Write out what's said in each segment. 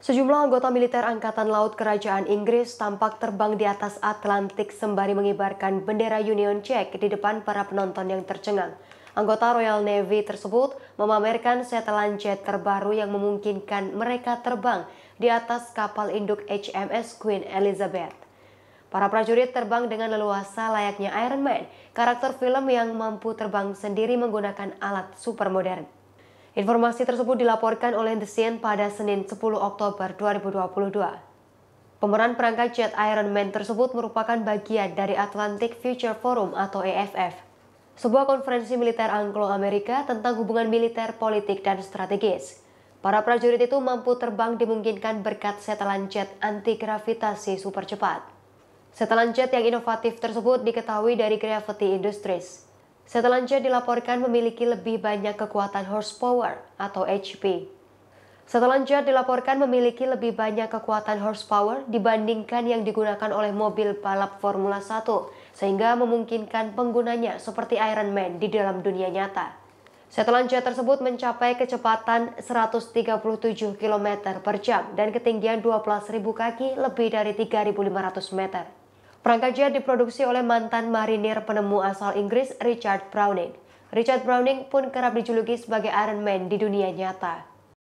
Sejumlah anggota militer Angkatan Laut Kerajaan Inggris tampak terbang di atas Atlantik sembari mengibarkan bendera Union Jack di depan para penonton yang tercengang. Anggota Royal Navy tersebut memamerkan setelan jet terbaru yang memungkinkan mereka terbang di atas kapal induk HMS Queen Elizabeth. Para prajurit terbang dengan leluasa layaknya Iron Man, karakter film yang mampu terbang sendiri menggunakan alat super modern. Informasi tersebut dilaporkan oleh The Sun pada Senin 10 Oktober 2022. Pemeran perangkat jet Iron Man tersebut merupakan bagian dari Atlantic Future Forum atau AFF, sebuah konferensi militer Anglo-Amerika tentang hubungan militer, politik, dan strategis. Para prajurit itu mampu terbang dimungkinkan berkat setelan jet anti-gravitasi super cepat. Setelan jet yang inovatif tersebut diketahui dari Gravity Industries. Setelan jet dilaporkan memiliki lebih banyak kekuatan horsepower atau HP. Setelan jet dilaporkan memiliki lebih banyak kekuatan horsepower dibandingkan yang digunakan oleh mobil balap Formula 1, sehingga memungkinkan penggunanya seperti Iron Man di dalam dunia nyata. Setelan jet tersebut mencapai kecepatan 137 km per jam dan ketinggian 12.000 kaki lebih dari 3.500 meter. Perangkat jet diproduksi oleh mantan marinir penemu asal Inggris Richard Browning. Richard Browning pun kerap dijuluki sebagai Iron Man di dunia nyata.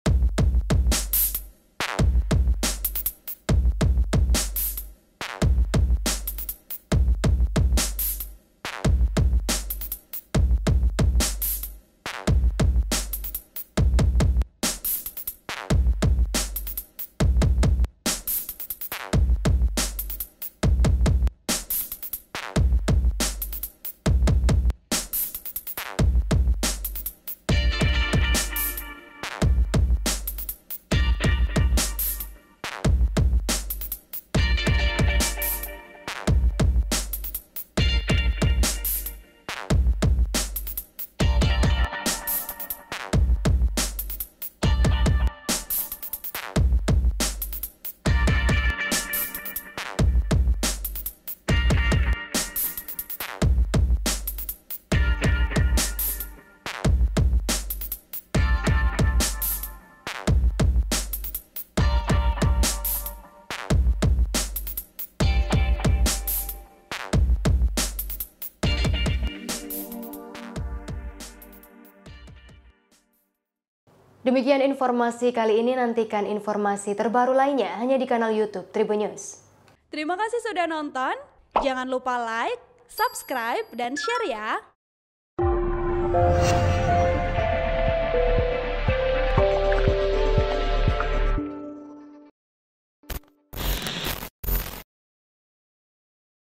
Demikian informasi kali ini, nantikan informasi terbaru lainnya hanya di kanal YouTube Tribun News. Terima kasih sudah nonton, jangan lupa like, subscribe, dan share ya!